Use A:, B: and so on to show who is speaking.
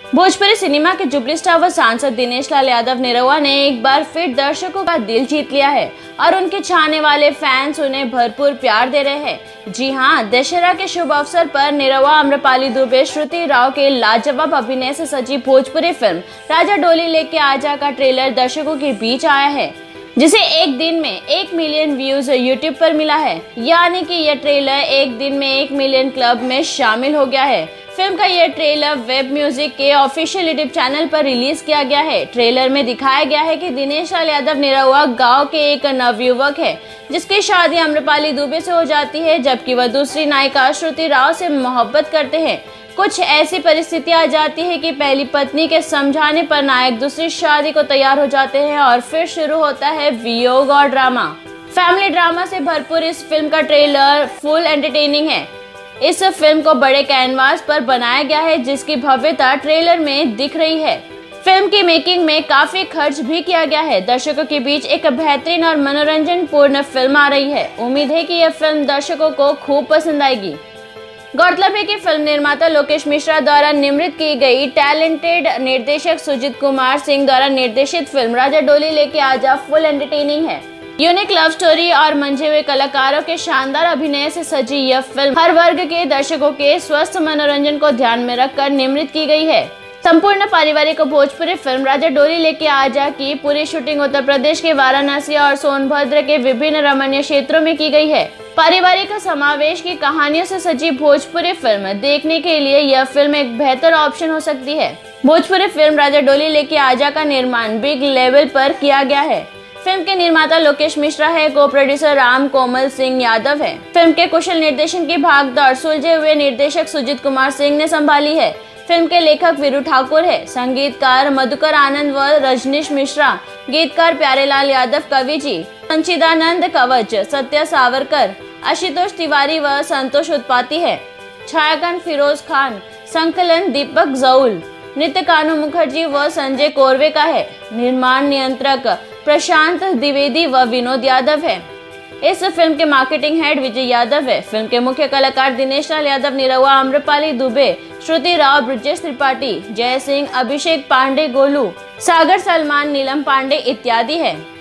A: Bhojpuri cinema के jubilee star व सांसद दिनेश लाल यादव निरहुआ ने एक बार फिर दर्शकों का दिल जीत लिया है और उनके चाहने वाले फैंस उन्हें भरपूर प्यार दे रहे हैं। जी हां, दशहरा के शुभ अवसर पर निरहुआ, आम्रपाली दुबे, श्रुति राव के लाजवाब अभिनय से सजी भोजपुरी फिल्म राजा डोली लेके आजा का ट्रेलर दर्शकों के बीच आया है, जिसे एक दिन में 1 मिलियन व्यूज यूट्यूब पर मिला है। यानी कि यह ट्रेलर एक दिन में 1 मिलियन क्लब में शामिल हो गया है। फिल्म का यह ट्रेलर वेब म्यूजिक के ऑफिशियल यूट्यूब चैनल पर रिलीज किया गया है। ट्रेलर में दिखाया गया है कि दिनेश लाल यादव निरहुआ गांव के एक नवयुवक है जिसकी शादी आम्रपाली दुबे से हो जाती है, जबकि वह दूसरी नायिका श्रुति राव से मोहब्बत करते हैं। कुछ ऐसी परिस्थितियां आ जाती है कि पहली पत्नी के समझाने पर नायक दूसरी शादी को तैयार हो जाते हैं और फिर शुरू होता है वियोग और ड्रामा। फैमिली ड्रामा से भरपूर इस फिल्म का ट्रेलर फुल एंटरटेनिंग है। इस फिल्म को बड़े कैनवास पर बनाया गया है, जिसकी भव्यता ट्रेलर में दिख रही है। फिल्म की मेकिंग में काफी खर्च भी किया गया है। दर्शकों के बीच एक बेहतरीन और मनोरंजन पूर्ण फिल्म आ रही है। उम्मीद है कि यह फिल्म दर्शकों को खूब पसंद आएगी। गौरतलब है कि फिल्म निर्माता लोकेश मिश्रा द्वारा निर्मित की गई टैलेंटेड निर्देशक सुजीत कुमार सिंह द्वारा निर्देशित फिल्म राजा डोली लेके आजा फुल एंटरटेनिंग है। यूनिक लव स्टोरी और मंझे हुए कलाकारों के शानदार अभिनय से सजी यह फिल्म हर वर्ग के दर्शकों के स्वस्थ मनोरंजन को ध्यान में रखकर निर्मित की गई है। संपूर्ण पारिवारिक भोजपुरी फिल्म राजा डोली लेके आजा की पूरी शूटिंग उत्तर प्रदेश के वाराणसी और सोनभद्र के विभिन्न रमणीय क्षेत्रों में की गई है। पारिवारिक समावेश की कहानियों से सजी भोजपुरी फिल्म देखने के लिए यह फिल्म एक बेहतर ऑप्शन हो सकती है। भोजपुरी फिल्म राजा डोली लेके आजा का निर्माण बिग लेवल पर किया गया है। फिल्म के निर्माता लोकेश मिश्रा है, को प्रोड्यूसर राम कोमल सिंह यादव है। फिल्म के कुशल निर्देशन की भागदौड़ सुलझे हुए निर्देशक सुजीत कुमार सिंह ने संभाली है। फिल्म के लेखक वीरू ठाकुर है, संगीतकार मधुकर आनंद व रजनीश मिश्रा, गीतकार प्यारेलाल यादव कवि जी, संचिदानंद कवच, सत्या सावरकर, आशुतोष तिवारी व संतोष उत्पाती है। छायांकन फिरोज खान, संकलन दीपक जौल, नृत्य कानू मुखर्जी व संजय कोरवे का है। निर्माण नियंत्रक प्रशांत द्विवेदी व विनोद यादव है। इस फिल्म के मार्केटिंग हेड विजय यादव है। फिल्म के मुख्य कलाकार दिनेश लाल यादव निरहुआ, आम्रपाली दुबे, श्रुति राव, ब्रजेश त्रिपाठी, जय सिंह, अभिषेक पांडे, गोलू, सागर सलमान, नीलम पांडे इत्यादि है।